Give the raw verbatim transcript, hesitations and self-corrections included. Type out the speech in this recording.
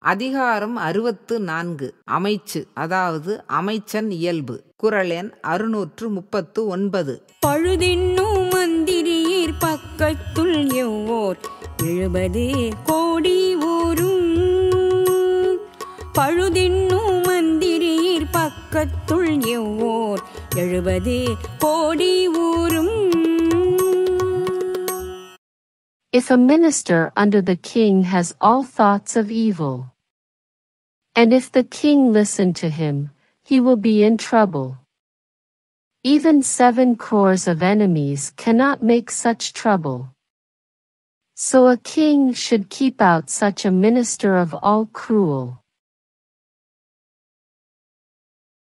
அதிகாரம் அறுபத்து நான்கு. அமைச்சு, அதாவது அமைச்சன் இயல்பு. குறள் எண் அறுநூற்று முப்பத்து ஒன்பது. பழுதின்னும் மந்திரியர் பக்கத்துள் எவ்வோர் எழுபது கோடி ஊரும். பழுதின்னும் மந்திரியர் பக்கத்துள் எவ்வோர் எழுபது கோடி ஊரும். If a minister under the king has all thoughts of evil, and if the king listen to him, he will be in trouble. Even seven crores of enemies cannot make such trouble. So a king should keep out such a minister of all cruel.